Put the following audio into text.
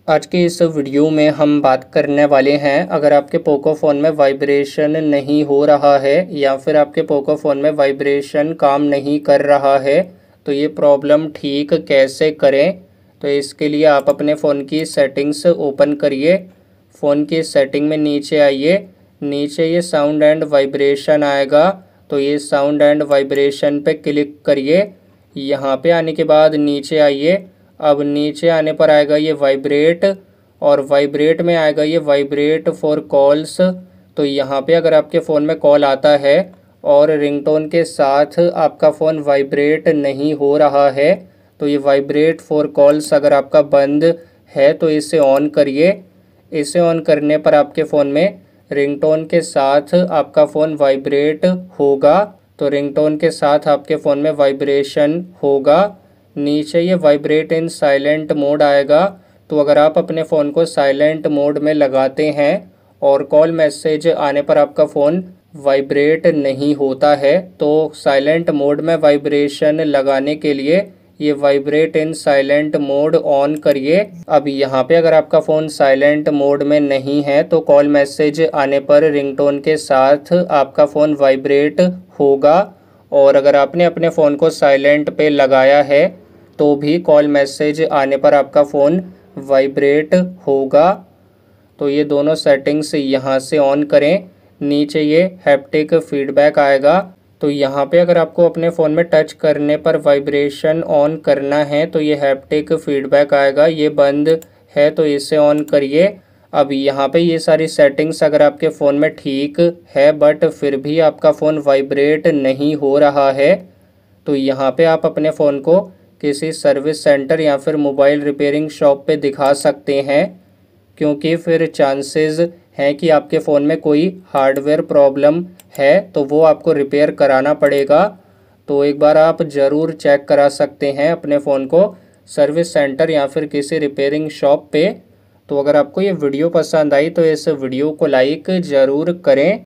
आज के इस वीडियो में हम बात करने वाले हैं, अगर आपके पोको फ़ोन में वाइब्रेशन नहीं हो रहा है या फिर आपके पोको फ़ोन में वाइब्रेशन काम नहीं कर रहा है तो ये प्रॉब्लम ठीक कैसे करें। तो इसके लिए आप अपने फ़ोन की सेटिंग्स ओपन करिए। फ़ोन की सेटिंग में नीचे आइए, नीचे ये साउंड एंड वाइब्रेशन आएगा, तो ये साउंड एंड वाइब्रेशन पे क्लिक करिए। यहाँ पे आने के बाद नीचे आइए। अब नीचे आने पर आएगा ये वाइब्रेट, और वाइब्रेट में आएगा ये वाइब्रेट फॉर कॉल्स। तो यहाँ पे अगर आपके फ़ोन में कॉल आता है और रिंगटोन के साथ आपका फ़ोन वाइब्रेट नहीं हो रहा है तो ये वाइब्रेट फॉर कॉल्स अगर आपका बंद है तो इसे ऑन करिए। इसे ऑन करने पर आपके फ़ोन में रिंगटोन के साथ आपका फ़ोन वाइब्रेट होगा। तो रिंगटोन के साथ आपके फ़ोन में वाइब्रेशन होगा। नीचे ये वाइब्रेट इन साइलेंट मोड आएगा, तो अगर आप अपने फ़ोन को साइलेंट मोड में लगाते हैं और कॉल मैसेज आने पर आपका फ़ोन वाइब्रेट नहीं होता है तो साइलेंट मोड में वाइब्रेशन लगाने के लिए ये vibrate in silent mode on करिए। अब यहाँ पे अगर आपका फ़ोन साइलेंट मोड में नहीं है तो कॉल मैसेज आने पर रिंगटोन के साथ आपका फ़ोन वाइब्रेट होगा, और अगर आपने अपने फ़ोन को साइलेंट पे लगाया है तो भी कॉल मैसेज आने पर आपका फ़ोन वाइब्रेट होगा। तो ये दोनों सेटिंग्स यहाँ से ऑन करें। नीचे ये हैप्टिक फीडबैक आएगा, तो यहाँ पे अगर आपको अपने फ़ोन में टच करने पर वाइब्रेशन ऑन करना है तो ये हैप्टिक फीडबैक आएगा। ये बंद है तो इसे ऑन करिए। अब यहाँ पे ये सारी सेटिंग्स अगर आपके फ़ोन में ठीक है बट फिर भी आपका फ़ोन वाइब्रेट नहीं हो रहा है तो यहाँ पे आप अपने फ़ोन को किसी सर्विस सेंटर या फिर मोबाइल रिपेयरिंग शॉप पे दिखा सकते हैं, क्योंकि फिर चांसेस हैं कि आपके फ़ोन में कोई हार्डवेयर प्रॉब्लम है तो वो आपको रिपेयर कराना पड़ेगा। तो एक बार आप ज़रूर चेक करा सकते हैं अपने फ़ोन को सर्विस सेंटर या फिर किसी रिपेयरिंग शॉप पे। तो अगर आपको ये वीडियो पसंद आई तो इस वीडियो को लाइक ज़रूर करें।